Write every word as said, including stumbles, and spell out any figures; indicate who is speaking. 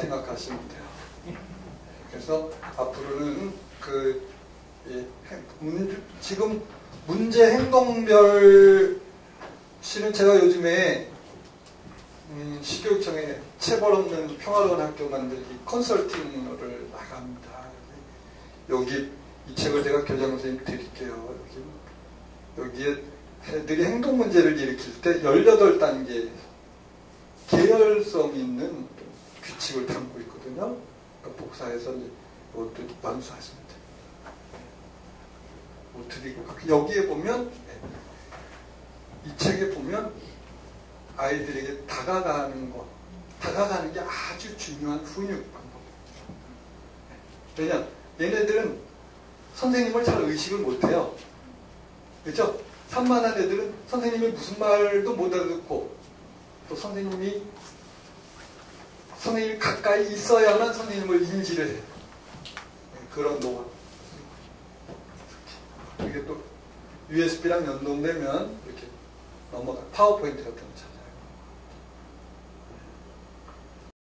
Speaker 1: 생각하시면 돼요. 그래서 앞으로는 그 예, 문, 지금 문제 행동별 실은 제가 요즘에 음, 시교육청에 체벌 없는 평화로운 학교 만들기 컨설팅을 나갑니다. 여기 이 책을 제가 교장 선생님 드릴게요. 여기, 여기에 애들이 행동 문제를 일으킬 때 열여덟 단계 계열성 있는 규칙을 담고 있거든요. 그러니까 복사해서 이것도 완수하시면 돼요. 못 드리고 여기에 보면 이 책에 보면 아이들에게 다가가는 것, 다가가는 게 아주 중요한 훈육 방법입니다. 왜냐? 얘네들은 선생님을 잘 의식을 못해요. 그렇죠? 산만한 애들은 선생님이 무슨 말도 못 알아듣고 또 선생님이 선생님이 가까이 있어야만 선생님을 인지를 해요. 그런 노하우. 이게 또 유에스비랑 연동되면 이렇게 넘어가 파워포인트 같은 거 찾아요.